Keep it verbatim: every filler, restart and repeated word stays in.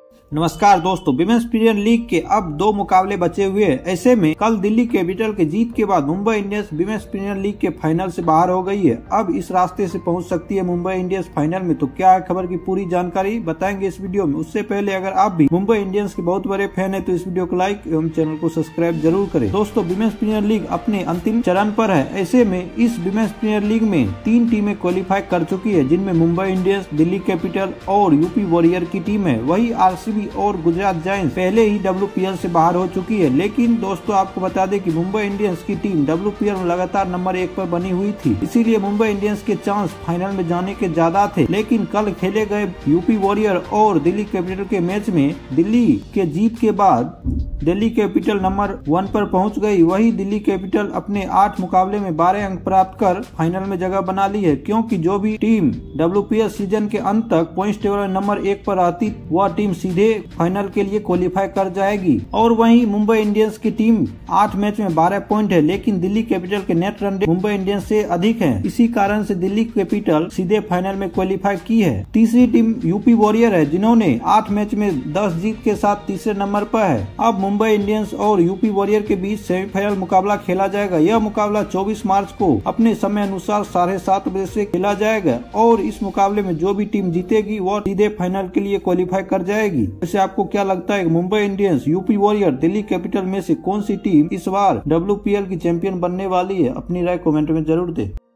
नमस्कार दोस्तों, women's premier league के अब दो मुकाबले बचे हुए हैं। ऐसे में कल दिल्ली कैपिटल के जीत के बाद Mumbai Indians women's premier league के फाइनल से बाहर हो गई है। अब इस रास्ते से पहुंच सकती है मुंबई इंडियंस फाइनल में। तो क्या है खबर की पूरी जानकारी बताएंगे इस वीडियो में। उससे पहले अगर आप भी मुंबई इंडियंस के बहुत बड़े फैन है तो इस वीडियो को लाइक एवं चैनल को सब्सक्राइब जरूर करें। दोस्तों, विमेंस प्रीमियर लीग अपने अंतिम चरण पर है। ऐसे में इस विमेंस प्रीमियर लीग में तीन टीमें क्वालिफाई कर चुकी है, जिनमें मुंबई इंडियंस, दिल्ली कैपिटल और यूपी वॉरियर की टीम है। वही आरसीबी और गुजरात जायंट्स पहले ही डब्ल्यूपीएल से बाहर हो चुकी है। लेकिन दोस्तों, आपको बता दें कि मुंबई इंडियंस की टीम डब्ल्यूपीएल में लगातार नंबर एक पर बनी हुई थी, इसीलिए मुंबई इंडियंस के चांस फाइनल में जाने के ज्यादा थे। लेकिन कल खेले गए यूपी वॉरियर और दिल्ली कैपिटल के मैच में दिल्ली के जीत के बाद दिल्ली कैपिटल नंबर वन पर पहुंच गई। वही दिल्ली कैपिटल अपने आठ मुकाबले में बारह अंक प्राप्त कर फाइनल में जगह बना ली है, क्योंकि जो भी टीम डब्ल्यूपीएल सीजन के अंत तक पॉइंट्स टेबल नंबर एक पर आती वह टीम सीधे फाइनल के लिए क्वालिफाई कर जाएगी। और वहीं मुंबई इंडियंस की टीम आठ मैच में बारह पॉइंट है, लेकिन दिल्ली कैपिटल के net run rate Mumbai Indians से अधिक है। इसी कारण से दिल्ली कैपिटल सीधे फाइनल में क्वालिफाई की है। तीसरी टीम यूपी वॉरियर है, जिन्होंने आठ मैच में दस जीत के साथ तीसरे नंबर पर है। अब मुंबई इंडियंस और यूपी वॉरियर के बीच सेमीफाइनल मुकाबला खेला जाएगा। यह मुकाबला चौबीस मार्च को अपने समय अनुसार साढ़े सात बजे से खेला जाएगा और इस मुकाबले में जो भी टीम जीतेगी वह सीधे फाइनल के लिए क्वालिफाई कर जाएगी। वैसे आपको क्या लगता है, Mumbai Indians, UP warrior, Delhi capital में से कौन सी टीम इस बार डब्ल्यूपीएल की चैंपियन बनने वाली है? अपनी राय कमेंट में जरूर दें।